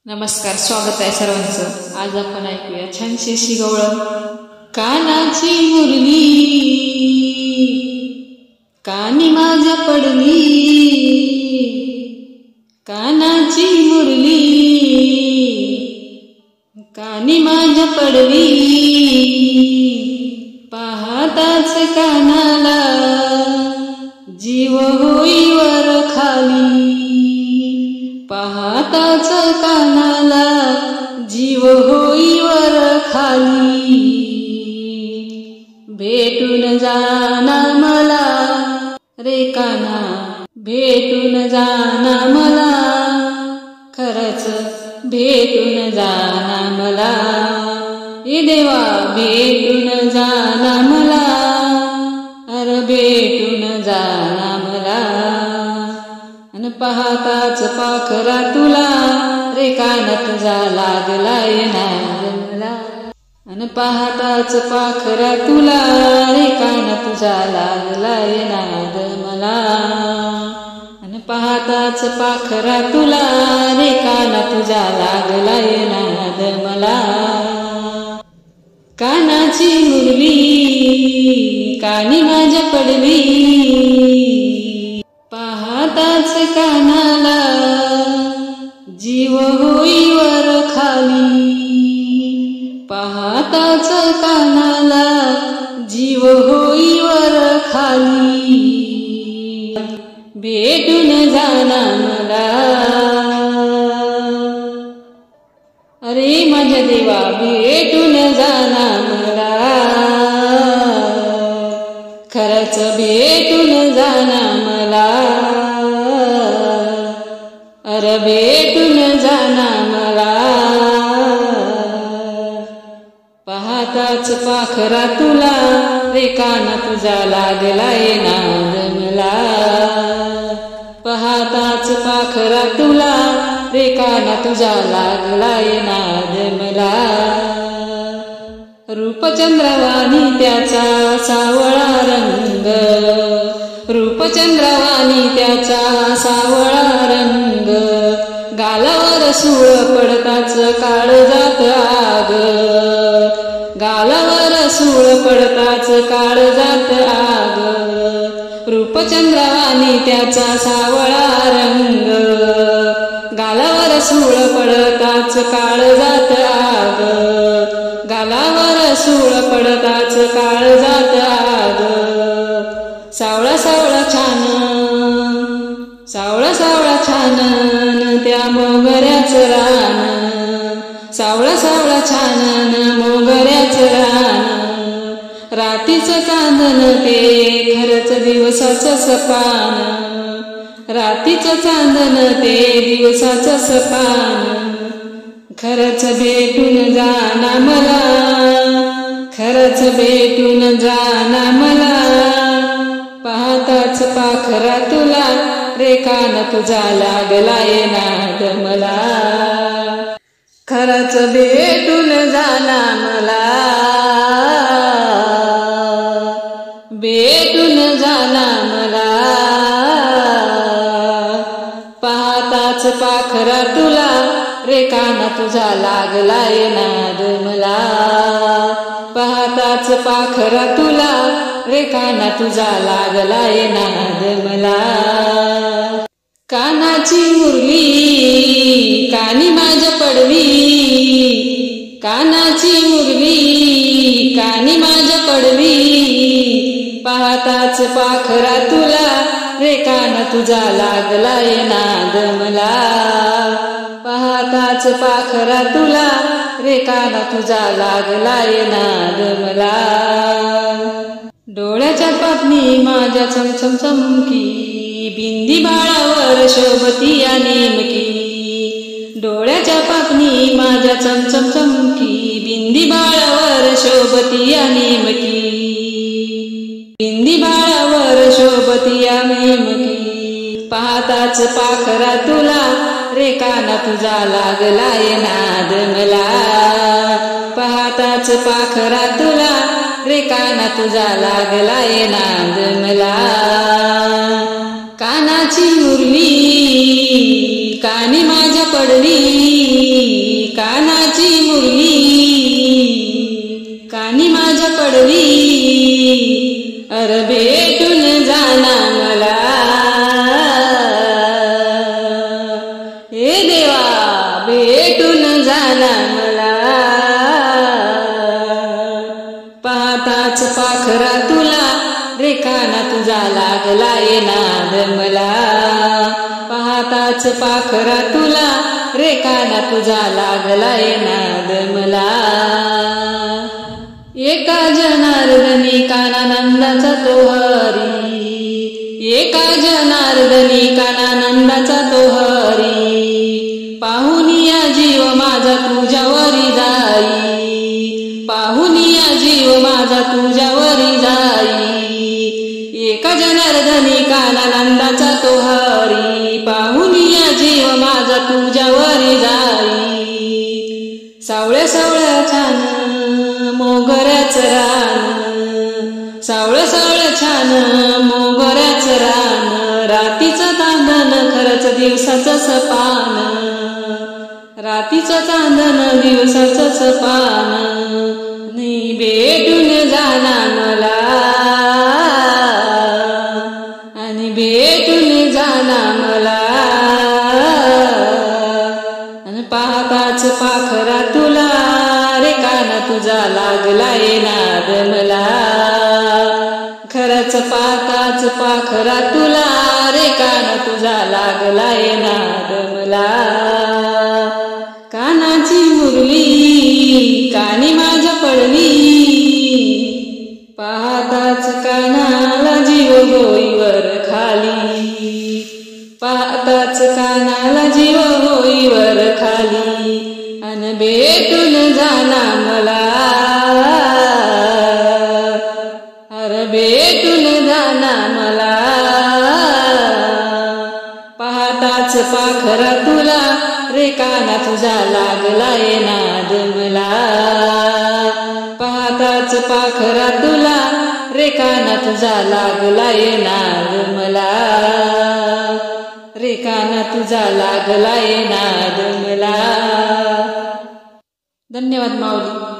नमस्कार, स्वागत आहे सर्वांचं। आज आपण ऐकूया छानशी अशी गवळण। कानाची मुरली कानी माझ्या पडली, कानाची मुरली कानी माझ्या पडली, पाहताच कानाला जीव होई वर खाली, पाहताच कानाला जीव होई वर खाली, भेटून जाना मला रे काना, भेटून जाना मला, खरंच भेटून जाना मला, हे देवा भेटून जाना मला, अरे भेटून जाना मला, अन पाहताच पाखरा तुला रे काना तुझा लागलाय नाद मला, अन पाहताच पाखरा तुला रे काना तुझा लागलाय नाद मला, अन पाहताच पाखरा तुला रे काना तुझा लागलाय नाद मला, कानाची मुरली कानी माझ्या पडली, पाहताच कानाला जीव होई वर खाली, पाहताच कानाला जीव होई वर खाली, भेटून जाना मला, अरे माझ्या देवा भेटून जाना मला, खरंच भेटून जाना मला, अरे भेटून जाना मला, पाहताच पाखरा तुला रे काना तुझा लागलाय नाद मला, पाहताच पाखरा तुला रे काना तुझा लागलाय नाद मला, रूपचंद्रवाणी त्याचा सावळा रंग, रूपचंद्रवाणी त्याचा सावळा रंग, गालावर सूळ पडताच काळजात आग, गालावर सूळ पडताच काळजात आग, रूपचंद्रवाणी त्याचा सावळा रंग, गालावर सूळ पडताच काळजात आग, गालावर सूळ पडताच काळजात आग, सावळा सावळा छान, सावळा सावळा छान त्या मोगऱ्याच रान, सावळा सावळा छान मोगऱ्याच रान, रातीचं चांदण ते खरंच दिवसाचं सपान, रातीचं चांदण ते दिवसाचं सपान, खरंच भेटून जाना मला, खरंच भेटून जाना मला, पाहताच पाखरा तुला रे काना तुझा लागलाय नाद मला, खरंच भेटून जाना मला, भेटून जाना मला, पाहताच पाखरा तुला रे काना तुझा लागलाय नाद मला, पाहताच पाखरा तुला रे काना तुझा लागलाय नाद मला, कानाची मुरली कानी माझ्या पडली, कानाची मुरली कानी माझ्या पडली, पाहताच पाखरा तुला रे काना तुझा लागलाय नाद मला, पाहताच पाखरा तुला रे काना तुझा लागलाय नाद मला, डोळ्याच्या पापणी माझ्या चमचम चमकी, बिंदी बाळावर शोभती या नेमकी, डोळ्याच्या पापणी माझ्या चमचम चमकी, बिंदी बाळावर शोभती या नेमकी, बिंदी बाळावर शोभती या नेमकी, पाहताच पाखरा तुला रे काना तुझा लागलाय नाद मला, पाहताच पाखरा तुला रे काना तुझा लागलाय नाद मला, कानाची मुरली कानी माझ्या पडली, कानाची मुरली कानी माझ्या पडली अर भेटून जाना मला हे देवा भेटून जाना मला पाहताच पाखरा तुला रे काना तुझा लागला ये नाद मला पाहताच पाखरा तुला रे काना तुझा लागला ये नाद मला एका जनार्दनी कानानंदाचा तो हरी एका जनार्दनी कानानंदाचा तो हरी पाहुनिया जीव माझा तुझ्यावरी जाई पाहुनिया जीव माझा तुझ्यावरी जाई एका जनार्दनी कानानंदाचा तो हरी पाहुनिया जीव माझा तुझ्यावरी जाई सावळ्या सावळ्या छान मोगऱ्याचं रान सावळं सावळं छान मोगऱ्याचं रान रातीचं चांदण खरंच दिवसाचं सपान रातीचं चांदण दिवसाचं सपान नी भेटून जाना मला आणि भेटून जाना मला आणि पाहताच पाखरा तुला रे काना तुझा लागला ये नाद मला खरंच पाहताच पाखरा तुला रे काना तुझा लागला ये नाद मला कानाची मुरली कानी माझ्या पडली पाहताच कानाला जीव होईवर खाली पाहताच कानाला जीव होईवर खाली अन भेटून जाना मला अर भेटून जाना मला पाहताच पाखरा तुला रे काना तुझा लागला ये नाद मला पाहताच पाखरा तुला रे काना तुझा लागला ये नाद मला रे काना तुझा लागला ये नाद मला. धन्यवाद माऊली.